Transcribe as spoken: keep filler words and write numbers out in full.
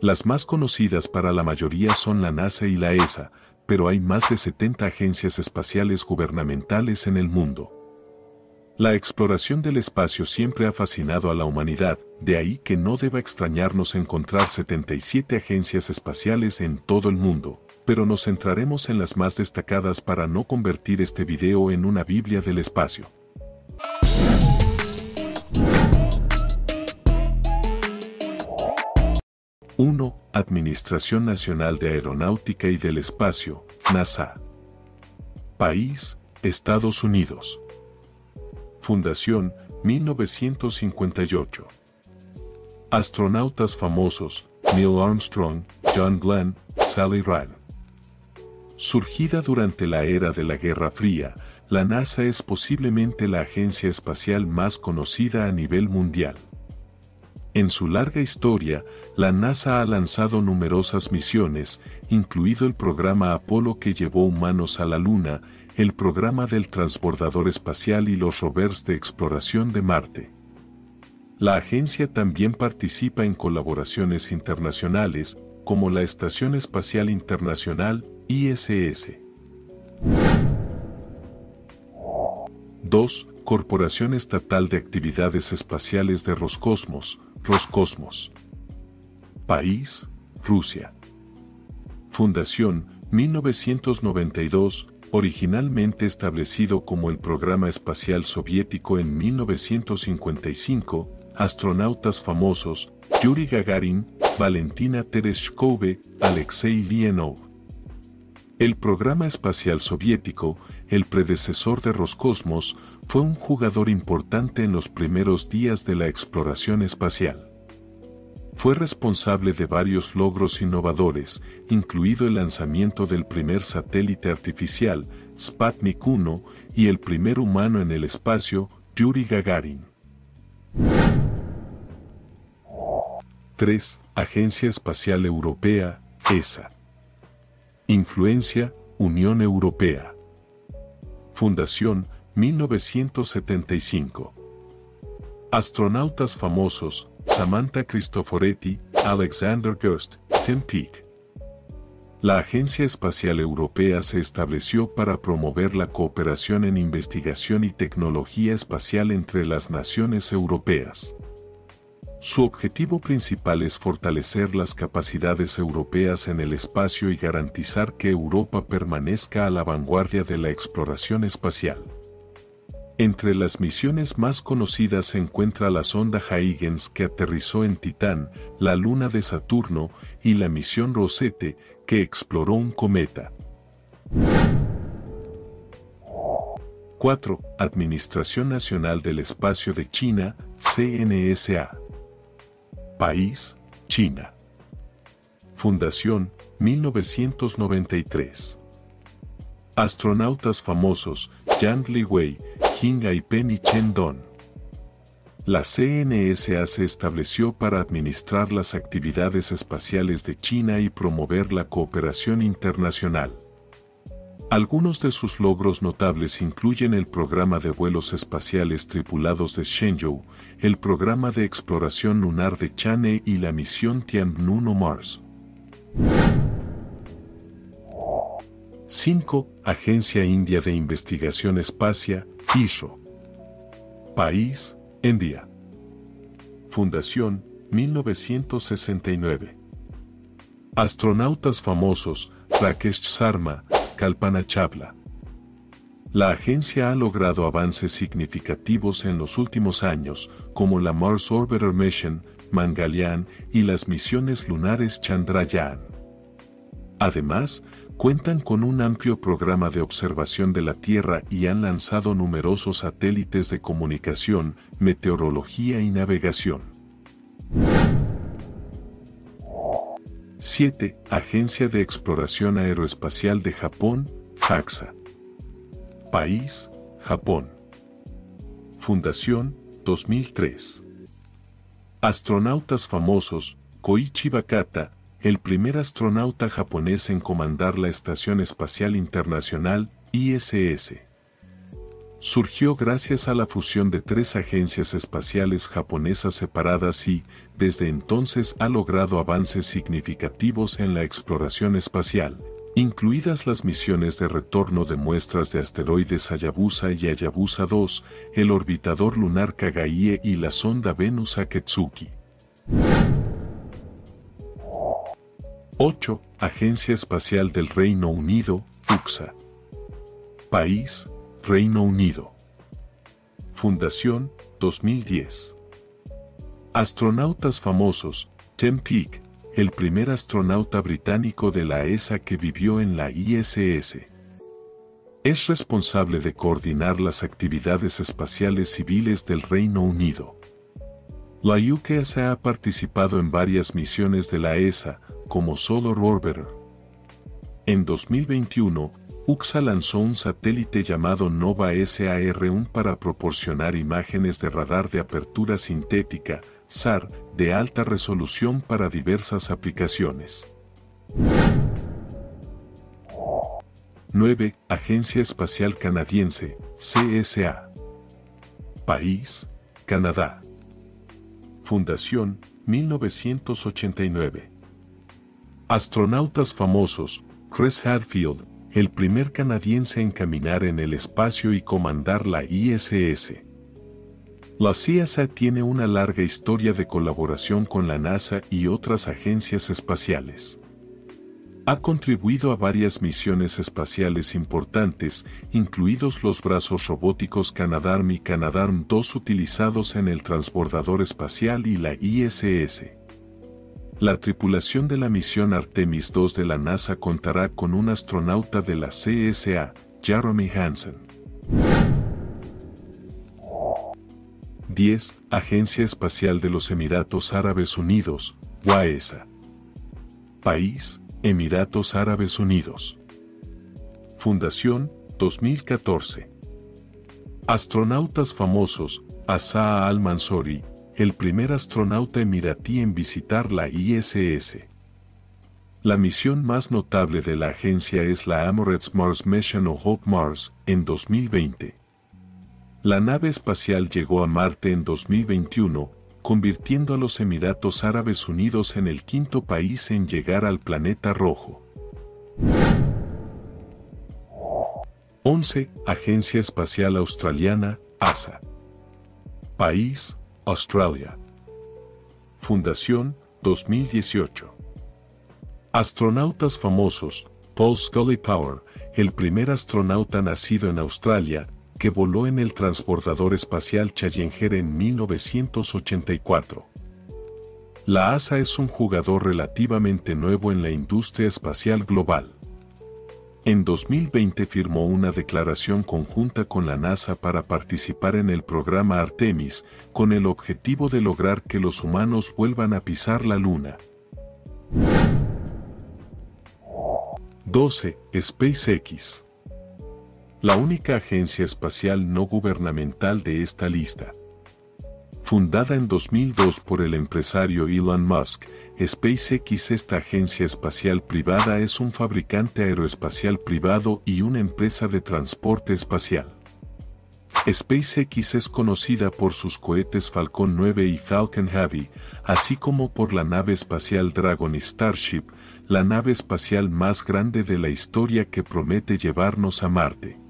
Las más conocidas para la mayoría son la NASA y la E S A, pero hay más de setenta agencias espaciales gubernamentales en el mundo. La exploración del espacio siempre ha fascinado a la humanidad, de ahí que no deba extrañarnos encontrar setenta y siete agencias espaciales en todo el mundo, pero nos centraremos en las más destacadas para no convertir este video en una Biblia del espacio. uno. Administración Nacional de Aeronáutica y del Espacio, NASA. País, Estados Unidos. Fundación, mil novecientos cincuenta y ocho. Astronautas famosos, Neil Armstrong, John Glenn, Sally Ride. Surgida durante la era de la Guerra Fría, la NASA es posiblemente la agencia espacial más conocida a nivel mundial. En su larga historia, la NASA ha lanzado numerosas misiones, incluido el programa Apolo que llevó humanos a la Luna, el programa del transbordador espacial y los rovers de exploración de Marte. La agencia también participa en colaboraciones internacionales, como la Estación Espacial Internacional, I S S. dos. Corporación Estatal de Actividades Espaciales de Roscosmos, Roscosmos. País, Rusia. Fundación, mil novecientos noventa y dos, originalmente establecido como el Programa Espacial Soviético en mil novecientos cincuenta y cinco, astronautas famosos, Yuri Gagarin, Valentina Tereshkova, Alexei Leonov. El programa espacial soviético, el predecesor de Roscosmos, fue un jugador importante en los primeros días de la exploración espacial. Fue responsable de varios logros innovadores, incluido el lanzamiento del primer satélite artificial, Sputnik uno, y el primer humano en el espacio, Yuri Gagarin. tres. Agencia Espacial Europea, E S A. Influencia, Unión Europea. Fundación, mil novecientos setenta y cinco. Astronautas famosos, Samantha Cristoforetti, Alexander Gerst, Tim Peake. La Agencia Espacial Europea se estableció para promover la cooperación en investigación y tecnología espacial entre las naciones europeas. Su objetivo principal es fortalecer las capacidades europeas en el espacio y garantizar que Europa permanezca a la vanguardia de la exploración espacial. Entre las misiones más conocidas se encuentra la sonda Huygens que aterrizó en Titán, la luna de Saturno, y la misión Rosette, que exploró un cometa. cuatro. Administración Nacional del Espacio de China, C N S A. País, China. Fundación, mil novecientos noventa y tres. Astronautas famosos, Yang Liwei, Jing Aipen y Chen Dong. La C N S A se estableció para administrar las actividades espaciales de China y promover la cooperación internacional. Algunos de sus logros notables incluyen el programa de vuelos espaciales tripulados de Shenzhou, el programa de exploración lunar de Chang'e y la misión Tianwen uno Mars. cinco. Agencia India de Investigación Espacial, I S R O. País, India. Fundación, mil novecientos sesenta y nueve. Astronautas famosos, Rakesh Sharma, Kalpana Chawla. La agencia ha logrado avances significativos en los últimos años, como la Mars Orbiter Mission, Mangalyaan y las misiones lunares Chandrayaan. Además, cuentan con un amplio programa de observación de la Tierra y han lanzado numerosos satélites de comunicación, meteorología y navegación. siete. Agencia de Exploración Aeroespacial de Japón, JAXA. País, Japón. Fundación, dos mil tres. Astronautas famosos, Koichi Wakata, el primer astronauta japonés en comandar la Estación Espacial Internacional, I S S. surgió gracias a la fusión de tres agencias espaciales japonesas separadas y, desde entonces ha logrado avances significativos en la exploración espacial, incluidas las misiones de retorno de muestras de asteroides Hayabusa y Hayabusa dos, el orbitador lunar Kagaie y la sonda Venus Akatsuki. ocho. Agencia Espacial del Reino Unido, U X A. País, Reino Unido. Fundación, dos mil diez. Astronautas famosos, Tim Peake, el primer astronauta británico de la E S A que vivió en la I S S. Es responsable de coordinar las actividades espaciales civiles del Reino Unido. La U K S A ha participado en varias misiones de la E S A, como Solar Orbiter. En dos mil veintiuno, U X A lanzó un satélite llamado Nova S A R uno para proporcionar imágenes de radar de apertura sintética, S A R, de alta resolución para diversas aplicaciones. nueve. Agencia Espacial Canadiense, C S A. País, Canadá. Fundación, mil novecientos ochenta y nueve. Astronautas famosos, Chris Hadfield, el primer canadiense en caminar en el espacio y comandar la I S S. La C S A tiene una larga historia de colaboración con la NASA y otras agencias espaciales. Ha contribuido a varias misiones espaciales importantes, incluidos los brazos robóticos Canadarm y Canadarm dos utilizados en el transbordador espacial y la I S S. La tripulación de la misión Artemis dos de la NASA contará con un astronauta de la C S A, Jeremy Hansen. diez. Agencia Espacial de los Emiratos Árabes Unidos, U A E S A. País, Emiratos Árabes Unidos. Fundación, dos mil catorce. Astronautas famosos, Asa al-Mansouri, el primer astronauta emiratí en visitar la I S S. La misión más notable de la agencia es la Emirates Mars Mission o Hope Mars, en dos mil veinte. La nave espacial llegó a Marte en dos mil veintiuno, convirtiendo a los Emiratos Árabes Unidos en el quinto país en llegar al planeta rojo. once. Agencia Espacial Australiana, A S A. País, Australia. Fundación, dos mil dieciocho. Astronautas famosos, Paul Scully Power, el primer astronauta nacido en Australia, que voló en el transbordador espacial Challenger en mil novecientos ochenta y cuatro. La A S A es un jugador relativamente nuevo en la industria espacial global. En dos mil veinte firmó una declaración conjunta con la NASA para participar en el programa Artemis, con el objetivo de lograr que los humanos vuelvan a pisar la Luna. doce. SpaceX. La única agencia espacial no gubernamental de esta lista. Fundada en dos mil dos por el empresario Elon Musk, SpaceX, esta agencia espacial privada, es un fabricante aeroespacial privado y una empresa de transporte espacial. SpaceX es conocida por sus cohetes Falcon nueve y Falcon Heavy, así como por la nave espacial Dragon y Starship, la nave espacial más grande de la historia que promete llevarnos a Marte.